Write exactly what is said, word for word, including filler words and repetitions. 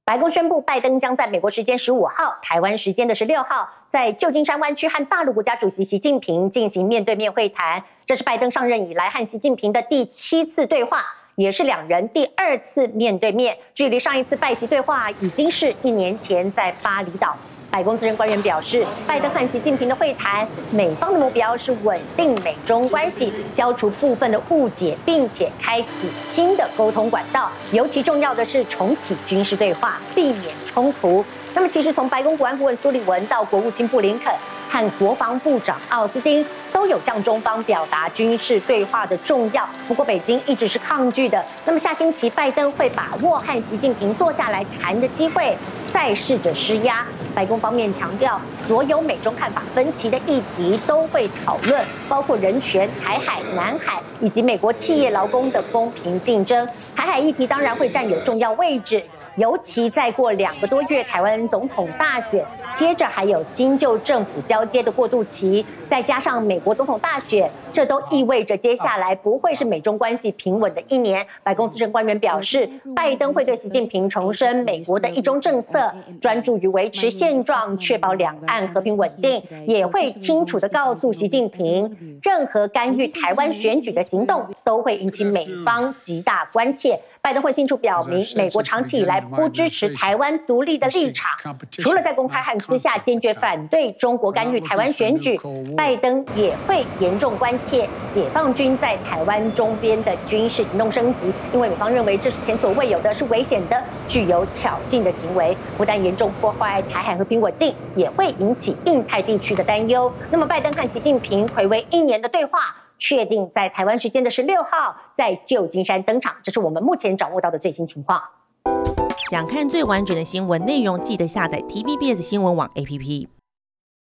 白宫宣布，拜登将在美国时间十五号、台湾时间的十六号，在旧金山湾区和大陆国家主席习近平进行面对面会谈。这是拜登上任以来和习近平的第七次对话，也是两人第二次面对面。距离上一次拜习对话已经是一年前在巴厘岛。白宫资深官员表示，拜登和习近平的会谈，美方的目标是稳定美中关系，消除部分的误解，并且开启新的沟通管道。尤其重要的是重启军事对话，避免冲突。那么，其实从白宫国安顾问苏利文到国务卿布林肯和国防部长奥斯汀，都有向中方表达军事对话的重要。不过，北京一直是抗拒的。那么，下星期拜登会把握和习近平坐下来谈的机会，再试着施压。白宫方面强调，所有美中看法分歧的议题都会讨论，包括人权、台海、南海以及美国企业劳工的公平竞争。台海议题当然会占有重要位置。尤其再过两个多月，台湾总统大选，接着还有新旧政府交接的过渡期，再加上美国总统大选，这都意味着接下来不会是美中关系平稳的一年。白宫资深官员表示，拜登会对习近平重申美国的一中政策，专注于维持现状，确保两岸和平稳定，也会清楚地告诉习近平，任何干预台湾选举的行动都会引起美方极大关切。拜登会清楚表明，美国长期以来不支持台湾独立的立场，除了在公开和私下坚决反对中国干预台湾选举，拜登也会严重关切解放军在台湾周边的军事行动升级，因为美方认为这是前所未有的，是危险的，具有挑衅的行为，不但严重破坏台海和平稳定，也会引起印太地区的担忧。那么，拜登和习近平睽违一年的对话，确定在台湾时间的十六号在旧金山登场，这是我们目前掌握到的最新情况。 想看最完整的新闻内容，记得下载 T V B S 新闻网 A P P。